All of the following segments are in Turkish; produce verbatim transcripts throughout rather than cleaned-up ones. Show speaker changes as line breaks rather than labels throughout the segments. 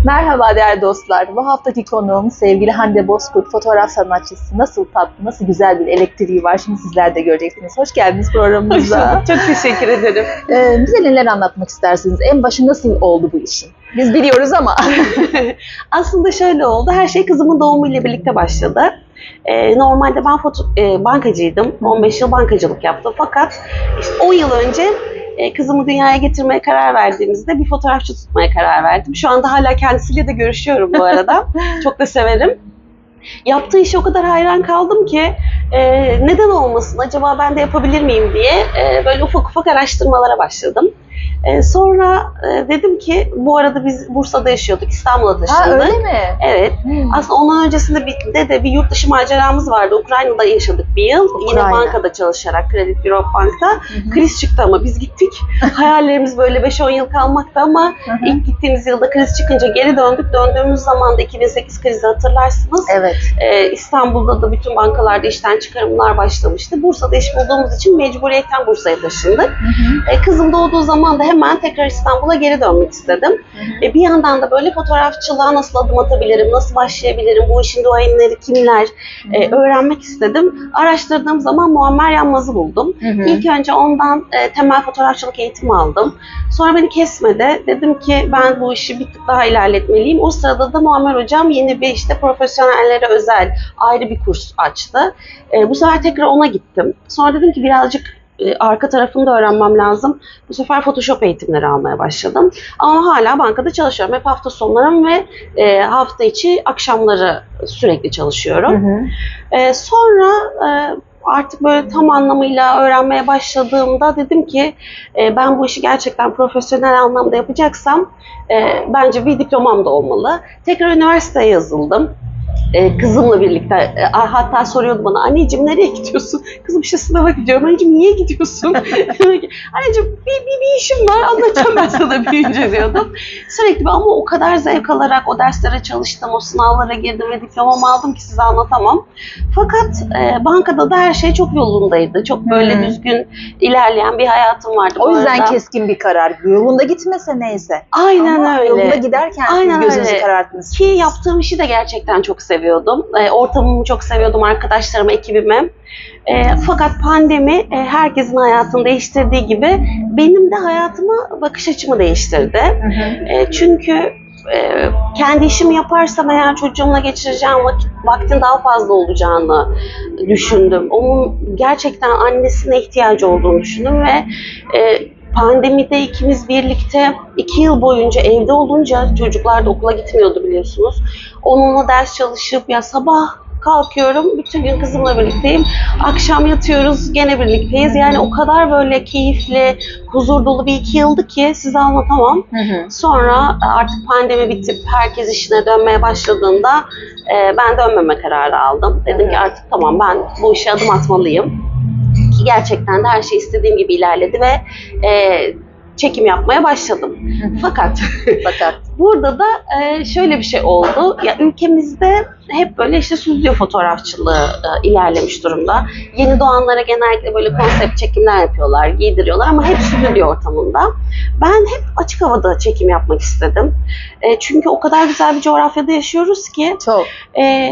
Merhaba değerli dostlar. Bu haftaki konuğum sevgili Hande Bozkurt, fotoğraf sanatçısı. Nasıl tatlı, nasıl güzel bir elektriği var. Şimdi sizler de göreceksiniz. Hoş geldiniz programımıza.
Hoş bulduk. Çok teşekkür ederim.
Ee, bize neler anlatmak istersiniz? En başı nasıl oldu bu işin? Biz biliyoruz ama.
Aslında şöyle oldu. Her şey kızımın doğumuyla birlikte başladı. Ee, normalde ben foto, e, bankacıydım. on beş yıl bankacılık yaptım. Fakat işte on yıl önce e, kızımı dünyaya getirmeye karar verdiğimizde bir fotoğrafçı tutmaya karar verdim. Şu anda hala kendisiyle de görüşüyorum bu arada. Çok da severim. Yaptığı işe o kadar hayran kaldım ki e, neden olmasın, acaba ben de yapabilir miyim diye e, böyle ufak ufak araştırmalara başladım. E, sonra e, dedim ki, bu arada biz Bursa'da yaşıyorduk, İstanbul'a taşındık.
Ha, öyle mi?
Evet.
Hmm.
Aslında ondan öncesinde bir, de, de bir yurt dışı maceramız vardı. Ukrayna'da yaşadık bir yıl.
Ukrayna.
Yine bankada çalışarak, Credit Bureau Bank'ta.
Hı hı.
Kriz çıktı ama biz gittik. Hayallerimiz böyle beş on yıl kalmaktı ama
Hı hı.
ilk gittiğimiz yılda kriz çıkınca geri döndük. Döndüğümüz zaman da iki bin sekiz krizi hatırlarsınız.
Evet.
Ee, İstanbul'da da bütün bankalarda işten çıkarımlar başlamıştı. Bursa'da iş bulduğumuz için mecburiyetten Bursa'ya taşındık.
Hı hı.
Ee, kızım doğduğu zaman da hemen tekrar İstanbul'a geri dönmek istedim.
Hı hı.
Ee, bir yandan da böyle fotoğrafçılığa nasıl adım atabilirim, nasıl başlayabilirim, bu işin duayenleri kimler e, öğrenmek istedim. Araştırdığım zaman Muammer Yanmaz'ı buldum.
Hı hı.
İlk önce ondan e, temel fotoğrafçılık eğitimi aldım. Sonra beni kesmedi. Dedim ki ben bu işi bir tık daha ilerletmeliyim. O sırada da Muammer Hocam yeni bir işte profesyonellere özel ayrı bir kurs açtı. E, bu sefer tekrar ona gittim. Sonra dedim ki birazcık e, arka tarafını da öğrenmem lazım. Bu sefer Photoshop eğitimleri almaya başladım. Ama hala bankada çalışıyorum. Hep hafta sonlarım ve e, hafta içi akşamları sürekli çalışıyorum.
Hı hı.
E, sonra e, artık böyle tam anlamıyla öğrenmeye başladığımda dedim ki e, ben bu işi gerçekten profesyonel anlamda yapacaksam e, bence bir diplomam da olmalı. Tekrar üniversiteye yazıldım. Ee, kızımla birlikte, e, hatta soruyordu bana, anneciğim nereye gidiyorsun? Kızım işte sınava gidiyorum. Anneciğim niye gidiyorsun? Anneciğim bir, bir, bir işim var, anlatacağım ben sana büyüyünce diyordum. Sürekli ama o kadar zevk alarak o derslere çalıştım, o sınavlara girdim ve diplomamı aldım ki size anlatamam. Fakat e, bankada da her şey çok yolundaydı. Çok böyle hmm. düzgün ilerleyen bir hayatım vardı.
O yüzden
arada.
Keskin bir karar. Yolunda gitmese neyse.
Aynen
ama
öyle.
Yolunda giderken
Aynen
siz gözünüzü
öyle.
kararttınız.
Ki yaptığım işi de gerçekten çok seviyordum. E, ortamımı çok seviyordum, arkadaşlarımı, ekibimi. E, fakat pandemi e, herkesin hayatını değiştirdiği gibi benim de hayatımı, bakış açımı değiştirdi.
Hı hı.
E, çünkü e, kendi işimi yaparsam eğer çocuğumla geçireceğim vakit, vaktin daha fazla olacağını düşündüm. Onun gerçekten annesine ihtiyacı olduğunu düşündüm ve e, pandemide ikimiz birlikte iki yıl boyunca evde olunca, çocuklar da okula gitmiyordu biliyorsunuz. Onunla ders çalışıp, ya sabah kalkıyorum, bütün gün kızımla birlikteyim. Akşam yatıyoruz, gene birlikteyiz. Yani o kadar böyle keyifli, huzur dolu bir iki yıldı ki size anlatamam.
Hı hı.
Sonra artık pandemi bitip herkes işine dönmeye başladığında e, ben dönmeme kararı aldım. Dedim ki artık tamam, ben bu işe adım atmalıyım. Ki gerçekten de her şey istediğim gibi ilerledi ve e, çekim yapmaya başladım. Fakat
Fakat
burada da e, şöyle bir şey oldu. Ya ülkemizde hep böyle işte stüdyo fotoğrafçılığı e, ilerlemiş durumda. Yeni doğanlara genellikle böyle konsept çekimler yapıyorlar, giydiriyorlar ama hep stüdyo ortamında. Ben hep açık havada çekim yapmak istedim. E, çünkü o kadar güzel bir coğrafyada yaşıyoruz ki
çok.
E,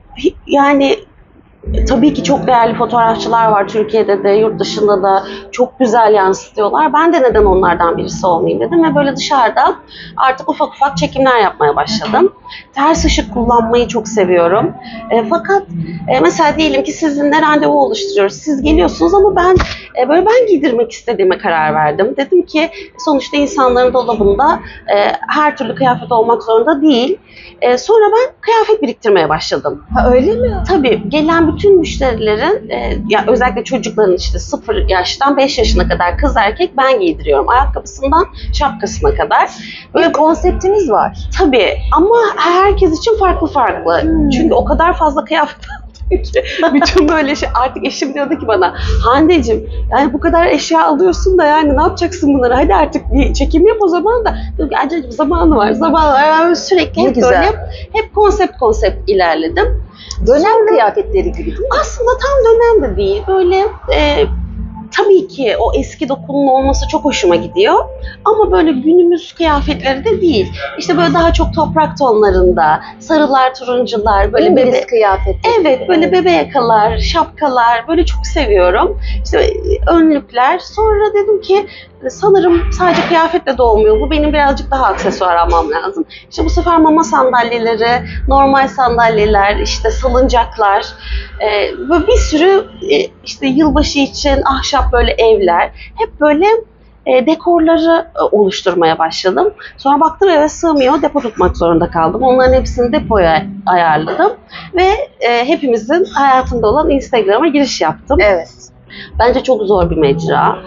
yani tabii ki çok değerli fotoğrafçılar var Türkiye'de de, yurt dışında da çok güzel yansıtıyorlar. Ben de neden onlardan birisi olmayayım dedim ve böyle dışarıda artık ufak ufak çekimler yapmaya başladım. Ters ışık kullanmayı çok seviyorum. E, fakat e, mesela diyelim ki sizinle randevu oluşturuyoruz. Siz geliyorsunuz ama ben e, böyle ben giydirmek istediğime karar verdim. Dedim ki sonuçta insanların dolabında e, her türlü kıyafet olmak zorunda değil. E, sonra ben kıyafet biriktirmeye başladım.
Ha, öyle mi?
Tabii gelen bütün müşterilerin, e, ya özellikle çocukların işte sıfır yaştan beş yaşına kadar kız erkek ben giydiriyorum. Ayakkabısından şapkasına kadar.
Böyle konseptiniz var.
Tabii ama herkes için farklı farklı. Hmm. Çünkü o kadar fazla kıyafet aldım ki. Bütün böyle şey, artık eşim diyordu ki bana, Hande'cim yani bu kadar eşya alıyorsun da yani ne yapacaksın bunları? Hadi artık bir çekim yap o zaman da. Diyorum ki acaba zamanı var, zamanı var. Ben sürekli hep böyle hep konsept konsept ilerledim.
Dönem Sonra, kıyafetleri gibi değil mi?
Aslında tam dönem de değil. Böyle e, tabii ki o eski dokunun olması çok hoşuma gidiyor. Ama böyle günümüz kıyafetleri de değil. İşte böyle daha çok toprak tonlarında, sarılar, turuncular, böyle
İngiliz
bebe...
kıyafeti.
Evet, böyle bebe yakalar, şapkalar, böyle çok seviyorum. İşte önlükler. Sonra dedim ki sanırım sadece kıyafetle de olmuyor. Bu benim birazcık daha aksesuar almam lazım. İşte bu sefer mama sandalyeleri, normal sandalyeler, işte salıncaklar, e, böyle bir sürü e, işte yılbaşı için ahşap böyle evler. Hep böyle e, dekorları e, oluşturmaya başladım. Sonra baktım eve sığmıyor, depo tutmak zorunda kaldım. Onların hepsini depoya ayarladım ve e, hepimizin hayatında olan Instagram'a giriş yaptım.
Evet.
Bence çok zor bir mecra.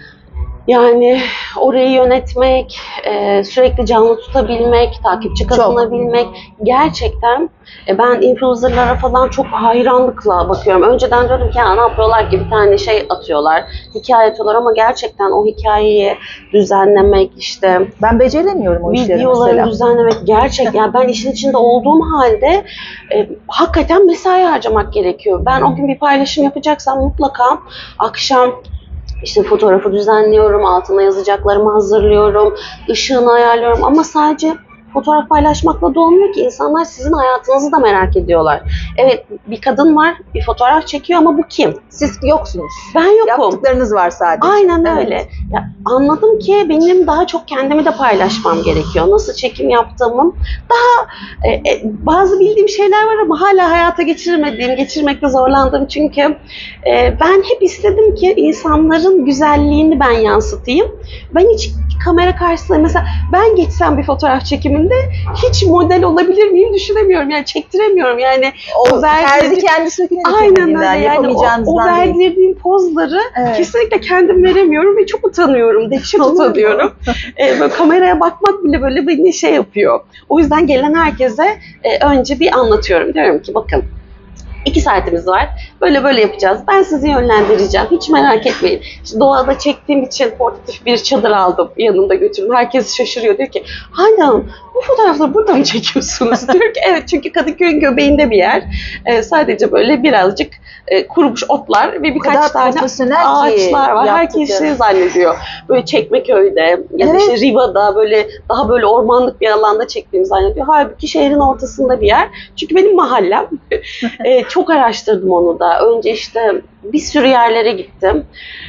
Yani orayı yönetmek, e, sürekli canlı tutabilmek, takipçi kazanabilmek gerçekten e, ben influencerlara falan çok hayranlıkla bakıyorum. Önceden diyordum ki ya ne yapıyorlar ki bir tane şey atıyorlar, hikaye atıyorlar ama gerçekten o hikayeyi düzenlemek işte
Ben beceremiyorum o işleri
videoları
mesela.
düzenlemek gerçekten yani ben işin içinde olduğum halde e, hakikaten mesai harcamak gerekiyor. Ben o gün bir paylaşım yapacaksam mutlaka akşam İşte fotoğrafı düzenliyorum, altına yazacaklarımı hazırlıyorum, ışığını ayarlıyorum ama sadece fotoğraf paylaşmakla da olmuyor ki. İnsanlar sizin hayatınızı da merak ediyorlar. Evet, bir kadın var, bir fotoğraf çekiyor ama bu kim?
Siz yoksunuz.
Ben yokum.
Yaptıklarınız var sadece.
Aynen
Evet.
öyle. Ya, anladım ki benim daha çok kendimi de paylaşmam gerekiyor. Nasıl çekim yaptığımın daha e, e, bazı bildiğim şeyler var ama hala hayata geçirmediğim, geçirmekte zorlandığım çünkü e, ben hep istedim ki insanların güzelliğini ben yansıtayım. Ben hiç kamera karşısında mesela ben geçsem bir fotoğraf çekiminde hiç model olabilir miyim düşünemiyorum. Yani çektiremiyorum yani.
O,
o
terzi kendi sökünü
aynen öyle yani o, o
değil.
verdirdiğim pozları
Evet.
kesinlikle kendim veremiyorum ve çok utanıyorum. Dehşet utanıyorum. e, böyle kameraya bakmak bile böyle beni şey yapıyor. O yüzden gelen herkese e, önce bir anlatıyorum. Diyorum ki bakın İki saatimiz var. Böyle böyle yapacağız. Ben sizi yönlendireceğim. Hiç merak etmeyin. İşte doğada çektiğim için portatif bir çadır aldım. Yanımda götürdüm. Herkes şaşırıyor. Diyor ki Hande Hanım bu fotoğrafları burada mı çekiyorsunuz? Diyor ki evet çünkü Kadıköy'ün göbeğinde bir yer. Ee, sadece böyle birazcık e, kurumuş otlar ve birkaç tane ağaçlar var. Herkes şey zannediyor. Böyle Çekmeköy'de ya da
evet.
işte Riva'da böyle daha böyle ormanlık bir alanda çektiğimi zannediyor. Halbuki şehrin ortasında bir yer. Çünkü benim mahallem. e, çok araştırdım onu da. Önce işte bir sürü yerlere gittim.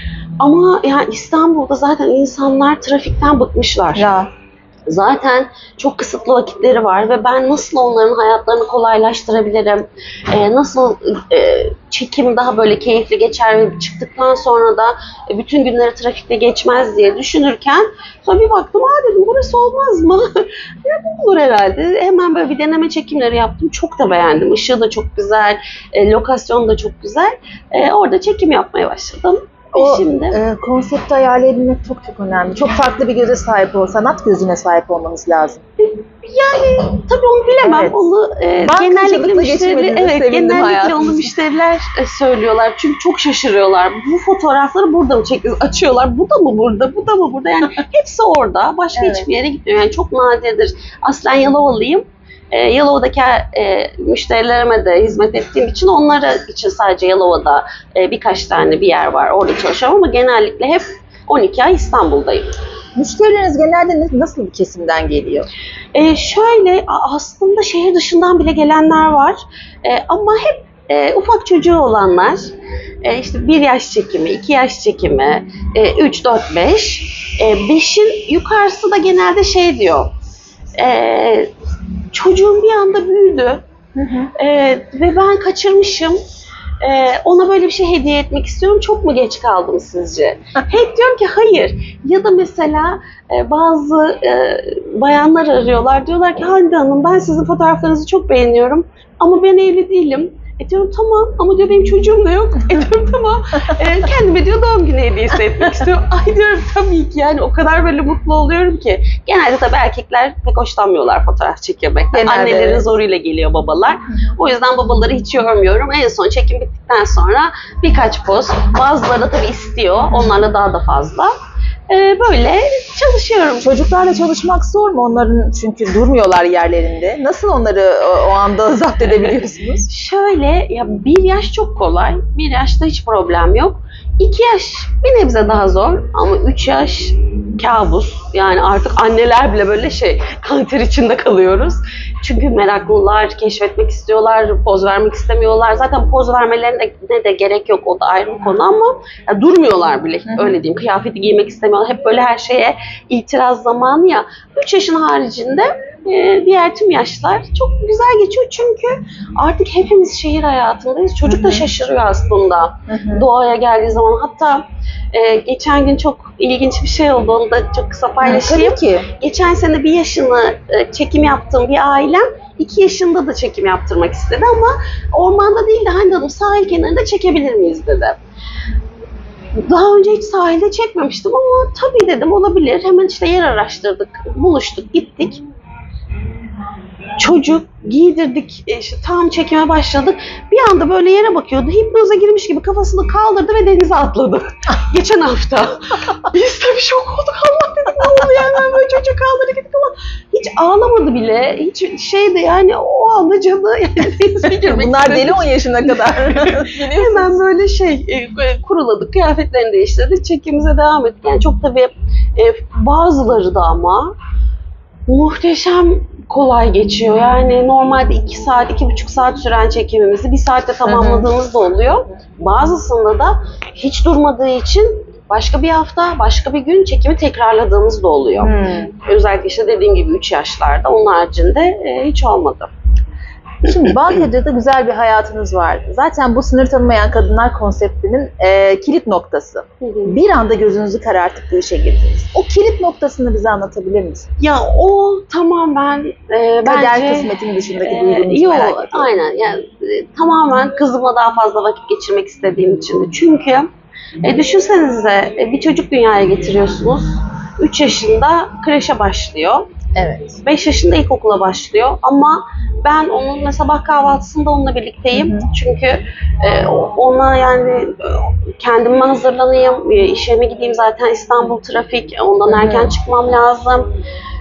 Ama yani İstanbul'da zaten insanlar trafikten bıkmışlar.
Ya.
Zaten çok kısıtlı vakitleri var ve ben nasıl onların hayatlarını kolaylaştırabilirim, e, nasıl e, çekim daha böyle keyifli geçer ve çıktıktan sonra da e, bütün günleri trafikte geçmez diye düşünürken sonra bir baktım, aa dedim burası olmaz mı? Ya bu olur herhalde. Hemen böyle bir deneme çekimleri yaptım. Çok da beğendim. Işığı da çok güzel, e, lokasyon da çok güzel. E, orada çekim yapmaya başladım.
O
Şimdi.
E, konsepti ayarlayabilmek çok çok önemli. Çok farklı bir göze sahip ol, sanat gözüne sahip olmanız lazım.
Yani tabii onu bilemem.
Evet.
Onu e, genellikle müşteriler, evet, genellikle onu müşteriler e, söylüyorlar. Çünkü çok şaşırıyorlar. Bu fotoğrafları burada mı çekiyoruz? Açıyorlar. Bu da mı burada? Bu da mı burada? Yani hepsi orada. Başka evet. hiçbir yere gitmiyor. Yani çok nadirdir. Aslen Yalovalıyım. E, Yalova'daki e, müşterilerime de hizmet ettiğim için onlara için sadece Yalova'da e, birkaç tane bir yer var. Orada çalışıyorum ama genellikle hep on iki ay İstanbul'dayım.
Müşterileriniz genelde nasıl bir kesimden geliyor?
E, şöyle aslında şehir dışından bile gelenler var. E, ama hep e, ufak çocuğu olanlar, e, işte bir yaş çekimi, iki yaş çekimi, e, üç, dört, beş. E, beşin yukarısı da genelde şey diyor. E, çocuğum bir anda büyüdü hı hı. E, ve ben kaçırmışım. Ee, ona böyle bir şey hediye etmek istiyorum. Çok mu geç kaldım sizce? Hep diyorum ki hayır. Ya da mesela e, bazı e, bayanlar arıyorlar. Diyorlar ki Hande Hanım ben sizin fotoğraflarınızı çok beğeniyorum. Ama ben evli değilim. E diyorum tamam ama diyor benim çocuğum da yok. E diyorum tamam. E, kendime diyor doğum günü hediyesi etmek istiyorum. Ay diyorum tabii ki yani o kadar böyle mutlu oluyorum ki. Genelde tabii erkekler pek hoşlanmıyorlar fotoğraf çekmekten. Annelerin evet. zoruyla geliyor babalar. O yüzden babaları hiç yormuyorum. En son çekim bittikten sonra birkaç poz. Bazıları da tabii istiyor. Onlarla daha da fazla. Ee, böyle çalışıyorum.
Çocuklarla çalışmak zor mu? Onların çünkü durmuyorlar yerlerinde. Nasıl onları o, o anda zapt edebiliyorsunuz?
Şöyle, ya bir yaş çok kolay. Bir yaşta hiç problem yok. iki yaş bir nebze daha zor ama üç yaş kabus. Yani artık anneler bile böyle şey, kanter içinde kalıyoruz. Çünkü meraklılar, keşfetmek istiyorlar, poz vermek istemiyorlar. Zaten poz vermelerine de gerek yok, o da ayrı bir konu ama ya durmuyorlar bile, öyle diyeyim. Kıyafeti giymek istemiyorlar. Hep böyle her şeye itiraz zamanı ya. üç yaşın haricinde e, diğer tüm yaşlar çok güzel geçiyor çünkü artık hepimiz şehir hayatındayız. Çocuk da şaşırıyor aslında
Hı-hı.
doğaya geldiği zaman. Hatta e, geçen gün çok ilginç bir şey oldu, onu da çok kısa paylaşayım.
Tabii ki.
Geçen sene bir yaşını e, çekim yaptığım bir ailem iki yaşında da çekim yaptırmak istedi ama ormanda değil de Hande Hanım sahil kenarında çekebilir miyiz dedi. Daha önce hiç sahilde çekmemiştim ama tabii dedim olabilir. Hemen işte yer araştırdık, buluştuk, gittik. Çocuk giydirdik, işte tam çekime başladık. Bir anda böyle yere bakıyordu. Hipnoza girmiş gibi kafasını kaldırdı ve denize atladı. Geçen hafta. Biz tabii şok olduk. Allah dedik ne oldu yani, ben böyle çocuğu kaldırdık gittik ama hiç ağlamadı bile. Hiç şeydi yani, o anda canı yani denize girmek
Bunlar
istedi.
deli on yaşına kadar.
Hemen böyle şey e, kuruladık, kıyafetlerini değiştirdik, çekimimize devam ettik. Yani çok tabii e, bazıları da ama muhteşem kolay geçiyor. Yani normalde iki saat, iki buçuk saat süren çekimimizi bir saatte tamamladığımız da oluyor. Bazısında da hiç durmadığı için başka bir hafta, başka bir gün çekimi tekrarladığımız da oluyor. Hmm. Özellikle işte dediğim gibi üç yaşlarda, onun haricinde e, hiç olmadı.
Şimdi Balkedire'de güzel bir hayatınız vardı. Zaten bu sınır tanımayan kadınlar konseptinin e, kilit noktası. Hı hı. Bir anda gözünüzü karartıp bu işe girdiniz. O kilit noktasını bize anlatabilir misin?
Ya o tamamen e, bence...
Kader kısmetin dışındaki
e,
duygunuzu merak ediyorum.
Aynen. Yani, e, tamamen kızımla daha fazla vakit geçirmek istediğim için de. Çünkü e, düşünsenize e, bir çocuk dünyaya getiriyorsunuz. üç yaşında kreşe başlıyor.
Evet.
beş yaşında ilkokula başlıyor ama ben onun sabah kahvaltısında onunla birlikteyim. Hı hı. Çünkü e, ona yani kendime hazırlanayım, e, işe mi gideyim, zaten İstanbul trafik, ondan hı hı. erken çıkmam lazım.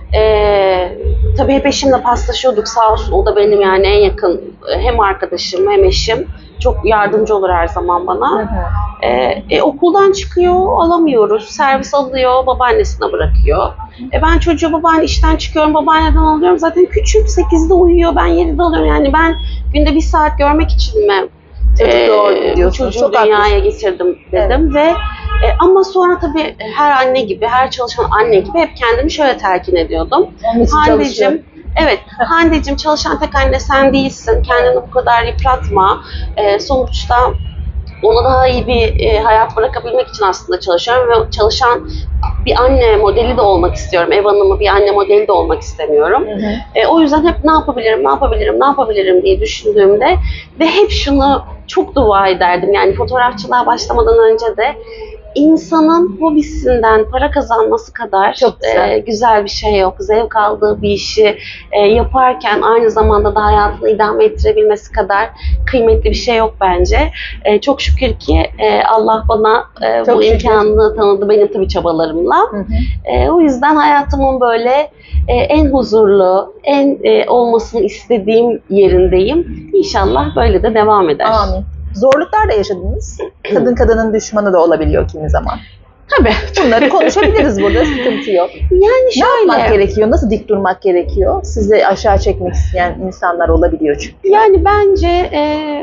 E, tabii hep eşimle paslaşıyorduk, sağ olsun, o da benim yani en yakın hem arkadaşım hem eşim. Çok yardımcı olur her zaman bana. Hı hı. E, e, okuldan çıkıyor, alamıyoruz. Servis alıyor, babaannesine bırakıyor. E, ben çocuğu babaanne işten çıkıyorum, babaanneden alıyorum. Zaten küçük, sekizde uyuyor, ben yedide alıyorum. Yani ben günde bir saat görmek için mi
e, doğru
çocuğu çok dünyaya haklısın. Getirdim dedim. Evet. Ve e, ama sonra tabii her anne gibi, her çalışan anne gibi hep kendimi şöyle telkin ediyordum. Handeciğim, evet, Hande'cim çalışan tek anne sen değilsin. Kendini bu kadar yıpratma. Ee, sonuçta ona daha iyi bir e, hayat bırakabilmek için aslında çalışıyorum ve çalışan bir anne modeli de olmak istiyorum. Ev hanımı bir anne modeli de olmak istemiyorum. Hı hı. E, o yüzden hep ne yapabilirim, ne yapabilirim, ne yapabilirim diye düşündüğümde ve hep şunu çok dua ederdim. Yani fotoğrafçılığa başlamadan önce de İnsanın hobisinden para kazanması kadar çok güzel. E, güzel bir şey yok. Zevk aldığı bir işi e, yaparken aynı zamanda da hayatını idame ettirebilmesi kadar kıymetli bir şey yok bence. E, çok şükür ki e, Allah bana e, bu şükür. imkanını tanıdı benim tabii çabalarımla. Hı hı. E, o yüzden hayatımın böyle e, en huzurlu, en e, olmasını istediğim yerindeyim. İnşallah böyle de devam eder.
Amin. Zorluklar da yaşadınız. Kadın kadının düşmanı da olabiliyor kimi zaman.
Tabii.
Bunları konuşabiliriz burada, sıkıntı yok.
Yani şöyle.
Ne yapmak gerekiyor? Nasıl dik durmak gerekiyor? Sizi aşağı çekmek isteyen insanlar olabiliyor çünkü.
Yani bence e,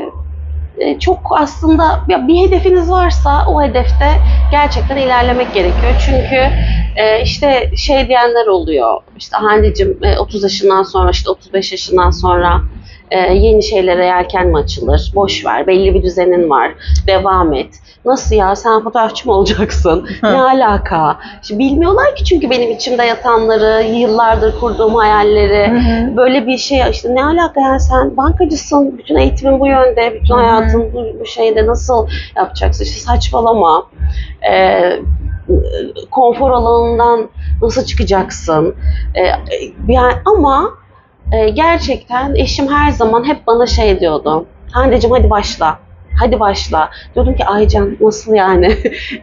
e, çok aslında ya bir hedefiniz varsa o hedefte gerçekten ilerlemek gerekiyor. Çünkü e, işte şey diyenler oluyor. İşte Hande'cim e, otuz yaşından sonra, işte otuz beş yaşından sonra Ee, yeni şeylere yelken mi açılır? Boş ver, belli bir düzenin var, devam et. Nasıl ya, sen fotoğrafçı mı olacaksın? Ne alaka? Şimdi bilmiyorlar ki çünkü benim içimde yatanları, yıllardır kurduğum hayalleri, hı hı. böyle bir şey işte ne alaka yani, sen bankacısın, bütün eğitimin bu yönde, bütün hı hı. hayatın bu, bu şeyde nasıl yapacaksın? İşte saçmalama. Ee, konfor alanından nasıl çıkacaksın? Ee, yani ama Ee, gerçekten eşim her zaman hep bana şey diyordu. Handeciğim hadi başla. Hadi başla. Diyordum ki Aycan nasıl yani?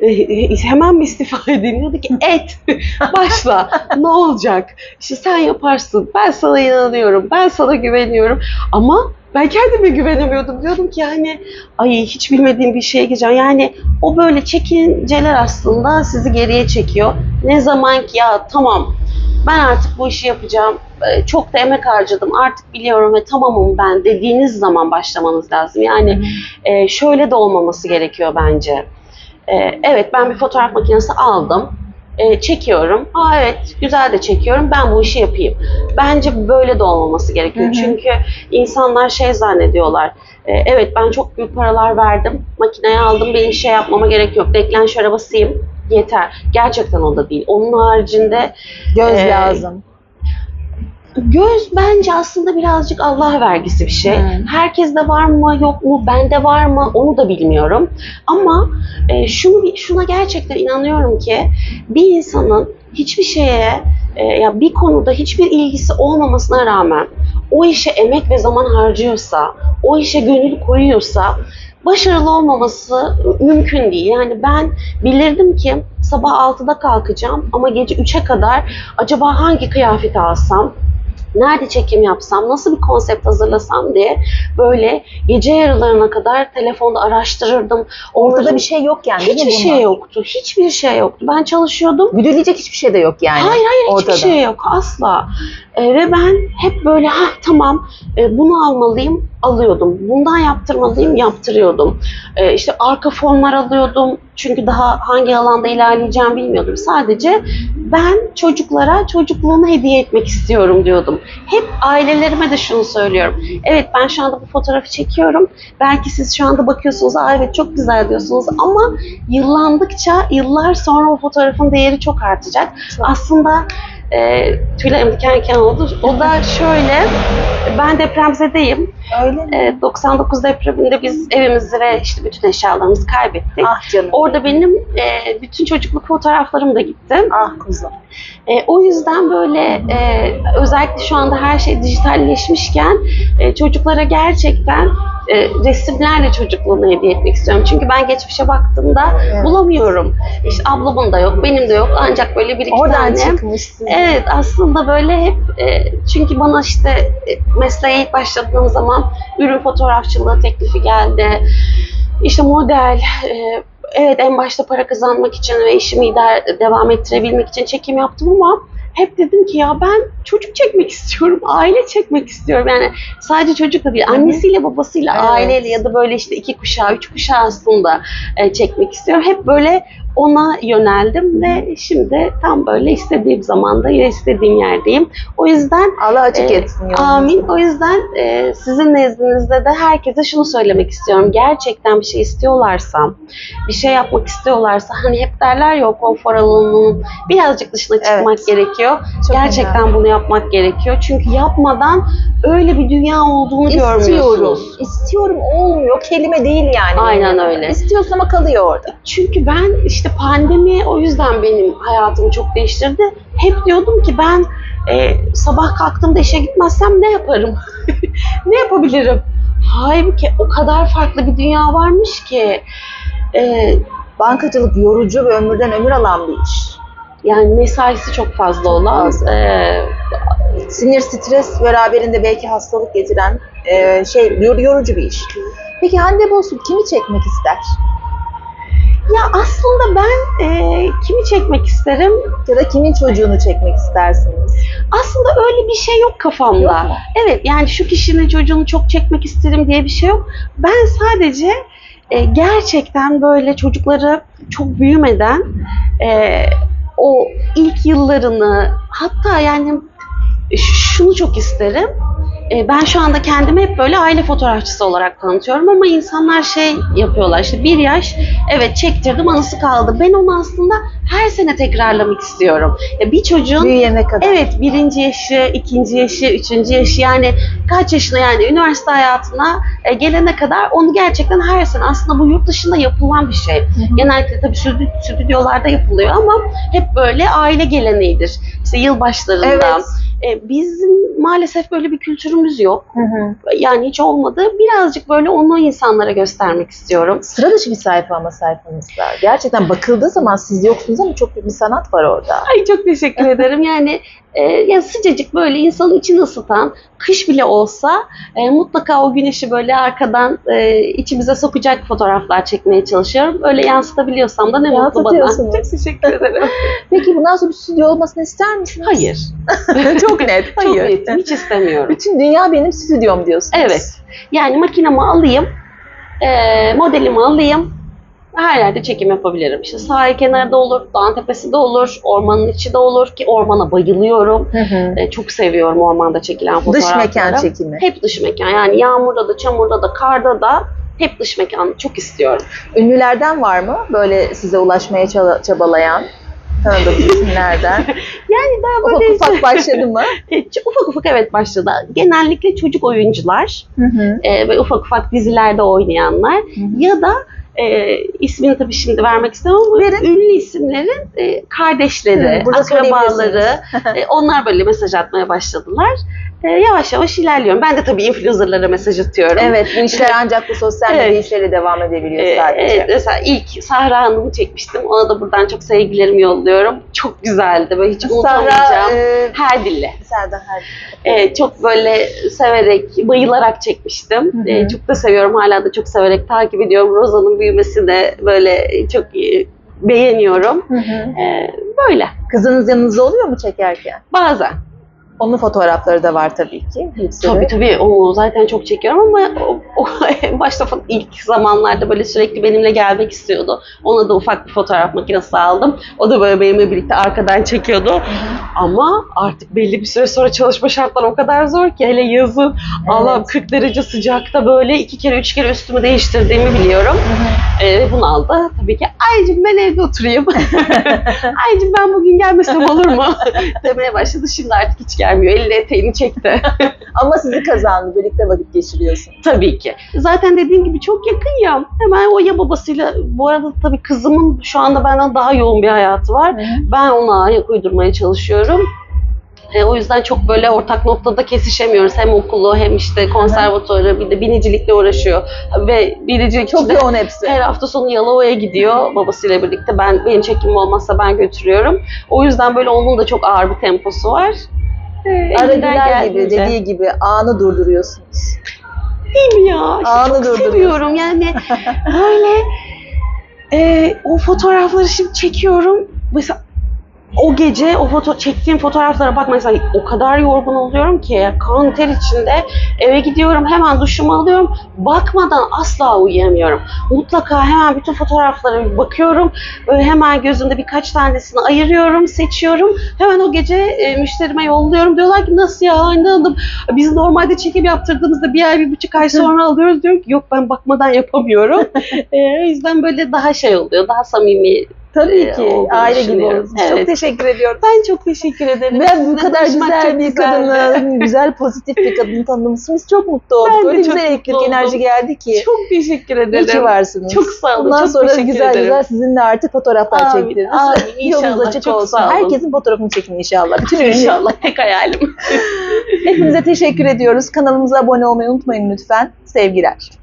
Hemen mi istifa edeyim? Diyordu ki et. Başla. Ne olacak? İşte sen yaparsın. Ben sana inanıyorum. Ben sana güveniyorum. Ama Ben kendime güvenemiyordum. Diyordum ki yani ay hiç bilmediğim bir şeye gireceğim. Yani o böyle çekinceler aslında sizi geriye çekiyor. Ne zaman ki ya tamam ben artık bu işi yapacağım. Çok da emek harcadım. Artık biliyorum ve tamamım ben dediğiniz zaman başlamanız lazım. Yani e, şöyle de olmaması gerekiyor bence. E, evet ben bir fotoğraf makinesi aldım. E, çekiyorum. Aa evet güzel de çekiyorum. Ben bu işi yapayım. Bence böyle de olmaması gerekiyor. Hı hı. Çünkü insanlar şey zannediyorlar. E, evet ben çok büyük paralar verdim. Makineyi aldım. Benim şey yapmama gerek yok. Deklanşöre basayım. Yeter. Gerçekten o da değil. Onun haricinde
göz
e,
lazım.
Göz bence aslında birazcık Allah vergisi bir şey. Hmm. Herkeste var mı yok mu, bende var mı onu da bilmiyorum. Ama e, şunu şuna gerçekten inanıyorum ki bir insanın hiçbir şeye e, ya bir konuda hiçbir ilgisi olmamasına rağmen o işe emek ve zaman harcıyorsa, o işe gönül koyuyorsa başarılı olmaması mümkün değil. Yani ben bilirdim ki sabah altıda kalkacağım ama gece üçe kadar acaba hangi kıyafeti alsam, nerede çekim yapsam, nasıl bir konsept hazırlasam diye böyle gece yarılarına kadar telefonda araştırırdım.
Ortada bir şey yok yani.
Hiçbir şey yoktu. Hiçbir şey yoktu. Ben çalışıyordum.
Müdürleyecek hiçbir şey de yok yani.
Hayır hayır hiçbir
ortada.
şey yok asla. Ee, ve ben hep böyle ha tamam e, bunu almalıyım alıyordum. Bundan yaptırmalıyım yaptırıyordum. Ee, işte arka fonlar alıyordum. Çünkü daha hangi alanda ilerleyeceğimi bilmiyordum. Sadece ben çocuklara çocukluğunu hediye etmek istiyorum diyordum. Hep ailelerime de şunu söylüyorum. Evet ben şu anda bu fotoğrafı çekiyorum. Belki siz şu anda bakıyorsunuz. Aa evet çok güzel diyorsunuz ama yıllandıkça yıllar sonra o fotoğrafın değeri çok artacak. Çok. Aslında e, tüylerim diken diken oldu. O da şöyle, ben depremzedeyim.
Öyle mi?
E, doksan dokuz depreminde biz evimizi ve işte bütün eşyalarımızı kaybettik.
Ah canım.
Orada benim e, bütün çocukluk fotoğraflarım da gitti.
Ah kuzum.
E, o yüzden böyle e, özellikle şu anda her şey dijitalleşmişken e, çocuklara gerçekten e, resimlerle çocukluğunu hediye etmek istiyorum. Çünkü ben geçmişe baktığımda evet. bulamıyorum. İşte ablamın da yok, benim de yok. Ancak böyle bir iki
oradan
tane.
Oradan çıkmışsın.
Evet aslında böyle hep e, çünkü bana işte e, mesleğe ilk başladığım zaman ürün fotoğrafçılığı teklifi geldi. İşte model, e, evet en başta para kazanmak için ve işimi idare, devam ettirebilmek için çekim yaptım ama hep dedim ki ya ben çocuk çekmek istiyorum, aile çekmek istiyorum. Yani sadece çocuk da değil, annesiyle babasıyla, evet. aileyle ya da böyle işte iki kuşağı, üç kuşağı aslında e, çekmek istiyorum. Hep böyle ona yöneldim ve şimdi tam böyle istediğim zamanda ve istediğim yerdeyim. O yüzden
Allah açık e, etsin.
Amin. O yüzden e, sizin nezdinizde de herkese şunu söylemek istiyorum. Gerçekten bir şey istiyorlarsa, bir şey yapmak istiyorlarsa hani hep derler ya o konfor alanının birazcık dışına çıkmak evet. gerekiyor. Çok gerçekten önemli. Bunu yapmak gerekiyor. Çünkü yapmadan öyle bir dünya olduğunu
İstiyorum.
görmüyorsunuz.
İstiyorum olmuyor. Kelime değil yani.
Aynen öyle.
İstiyorsun ama kalıyor orada.
Çünkü ben işte pandemi o yüzden benim hayatımı çok değiştirdi. Hep diyordum ki ben e, sabah kalktığımda işe gitmezsem ne yaparım? Ne yapabilirim? Halbuki o kadar farklı bir dünya varmış ki. E,
Bankacılık yorucu ve ömürden ömür alan bir iş.
Yani mesaisi çok fazla olan.
Fazla. E, sinir, stres beraberinde belki hastalık getiren e, şey yorucu bir iş. Peki Hande Boz kimi çekmek ister?
Ya aslında ben e, kimi çekmek isterim?
Ya da kimin çocuğunu çekmek istersiniz?
Aslında öyle bir şey yok kafamda.
Yok mu?
Evet yani şu kişinin çocuğunu çok çekmek isterim diye bir şey yok. Ben sadece e, gerçekten böyle çocukları çok büyümeden e, o ilk yıllarını hatta yani şunu çok isterim. Ben şu anda kendimi hep böyle aile fotoğrafçısı olarak tanıtıyorum ama insanlar şey yapıyorlar işte bir yaş evet çektirdim anısı kaldı. Ben onu aslında her sene tekrarlamak istiyorum. Bir çocuğun
büyüyene kadar.
Evet birinci yaşı, ikinci yaşı, üçüncü yaşı yani kaç yaşına yani üniversite hayatına gelene kadar onu gerçekten her sene aslında bu yurt dışında yapılan bir şey. Hı hı. Genellikle tabii stüdyolarda yapılıyor ama hep böyle aile geleneğidir. İşte yılbaşlarında.
Evet.
Bizim maalesef böyle bir kültürümüz yok.
Hı hı.
Yani hiç olmadı. Birazcık böyle onu insanlara göstermek istiyorum.
Sıra dışı bir sayfa ama sayfanızda. Gerçekten bakıldığı zaman siz yoksunuz Düşünsene, çok büyük bir sanat var orada.
Ay çok teşekkür ederim. Yani e, ya sıcacık böyle insanın içini ısıtan, kış bile olsa e, mutlaka o güneşi böyle arkadan e, içimize sokacak fotoğraflar çekmeye çalışıyorum. Öyle yansıtabiliyorsam da ne mutlu bana.
Yansıtıyorsunuz.
Çok teşekkür ederim.
Peki bundan sonra bir stüdyo olmasını ister misiniz?
Hayır.
Çok net.
Çok
Hayır.
netim. Hiç istemiyorum.
Bütün dünya benim stüdyom diyorsunuz.
Evet. Yani makinamı alayım, e, modelimi alayım, her yerde çekim yapabilirim. İşte sahil kenarı da olur, dağın tepesi de olur, ormanın içi de olur ki ormana bayılıyorum.
Hı hı.
E, çok seviyorum ormanda çekilen fotoğrafları.
Dış mekan çekimi.
Hep dış mekan. Yani yağmurda da, çamurda da, karda da hep dış mekan çok istiyorum.
Ünlülerden var mı böyle size ulaşmaya çaba- çabalayan? Tanıdığınız isimlerden.
Yani daha
Ufak
böyle
ufak başladı mı?
E, ufak ufak evet başladı. Genellikle çocuk oyuncular
Hı hı.
e, ve ufak ufak dizilerde oynayanlar
Hı hı.
ya da e, ismini tabii şimdi vermek istemem ama
Verin.
ünlü isimlerin e, kardeşleri,
Hı, burada
akrabaları e, onlar böyle mesaj atmaya başladılar. E, yavaş yavaş ilerliyorum. Ben de tabii influencerlara mesaj atıyorum.
Evet, bu işler ancak bu sosyal medya
Evet.
işleri devam edebiliyor
E,
sadece.
evet, mesela ilk Sahra Hanım'ı çekmiştim. Ona da buradan çok sevgilerimi yolluyorum. Çok güzeldi. Böyle hiç unutamayacağım.
Sahra, e,
Her dille.
Serdar Her.
Ee, çok böyle severek, bayılarak çekmiştim.
Hı hı.
Ee, çok da seviyorum. Hala da çok severek takip ediyorum. Roza'nın büyümesi de böyle çok e, beğeniyorum.
Hı hı.
Ee, böyle.
Kızınız yanınızda oluyor mu çekerken?
Bazen.
Onun fotoğrafları da var tabii ki. Bir sürü.
Tabii tabii onu zaten çok çekiyorum ama o, o, en başta fa- ilk zamanlarda böyle sürekli benimle gelmek istiyordu. Ona da ufak bir fotoğraf makinesi aldım. O da böyle benimle birlikte arkadan çekiyordu. Ama artık belli bir süre sonra çalışma şartları o kadar zor ki hele yazın Allah'ım kırk derece sıcakta böyle iki kere üç kere üstümü değiştirdiğimi biliyorum. Ee, bunu aldı. Tabii ki Aycım ben evde oturayım. Aycım ben bugün gelmesem olur mu? demeye başladı. Şimdi artık hiç gelmiyor. Elini eteğini çekti.
Ama sizi kazandı. Birlikte vakit geçiriyorsunuz.
Tabii ki. Zaten dediğim gibi çok yakın ya. Hemen o ya babasıyla. Bu arada tabii kızımın şu anda benden daha yoğun bir hayatı var.
Hı hı.
Ben ona ayak uydurmaya çalışıyorum. E, o yüzden çok böyle ortak noktada kesişemiyoruz. Hem okulu hem işte konservatuarı bir de binicilikle uğraşıyor. Ve binicilik
Çok
içinde
yoğun hepsi.
her hafta sonu Yalova'ya gidiyor babasıyla birlikte. Ben benim çekimim olmazsa ben götürüyorum. O yüzden böyle onun da çok ağır bir temposu var. E,
Ara
elinden
Güler gibi,
geldiğince.
dediği gibi anı durduruyorsunuz.
Değil mi ya? İşte
Anı
çok
durduruyorsun.
seviyorum yani. Böyle e, o fotoğrafları şimdi çekiyorum. Mesela o gece o foto çektiğim fotoğraflara bak mesela o kadar yorgun oluyorum ki kan ter içinde eve gidiyorum hemen duşumu alıyorum bakmadan asla uyuyamıyorum. Mutlaka hemen bütün fotoğraflara bir bakıyorum. Böyle hemen gözümde birkaç tanesini ayırıyorum, seçiyorum. Hemen o gece e, müşterime yolluyorum. Diyorlar ki nasıl ya anladım. Biz normalde çekim yaptırdığımızda bir ay bir buçuk ay sonra alıyoruz. Diyorum ki yok ben bakmadan yapamıyorum. e, o yüzden böyle daha şey oluyor, daha samimi.
Tabii
Ee,
ki.
olduğunu
Aile gibi
düşünüyorum.
olursunuz. Çok
Evet.
teşekkür ediyorum.
Ben çok teşekkür ederim.
Ben bu
Sizinle
kadar
tanışmak
güzel
çok
bir
güzeldi.
kadını, güzel pozitif bir kadını tanıdığımız için biz çok mutlu olduk.
Ben de
Öyle
çok
güzel elektrik
mutlu
enerji
oldum.
geldi ki.
Çok teşekkür ederim.
İyi ki varsınız.
Çok sağ olun.
Bundan
çok
sonra
teşekkür
güzel
ederim.
güzel sizinle artık fotoğraflar
Amin,
çektiririz.
amin.
Yolunuz
İnşallah.
açık
Çok
olsun.
sağ olun.
Herkesin fotoğrafını çekin inşallah. Bütün ünlü.
İnşallah. Tek hayalim.
Hepinize teşekkür ediyoruz. Kanalımıza abone olmayı unutmayın lütfen. Sevgiler.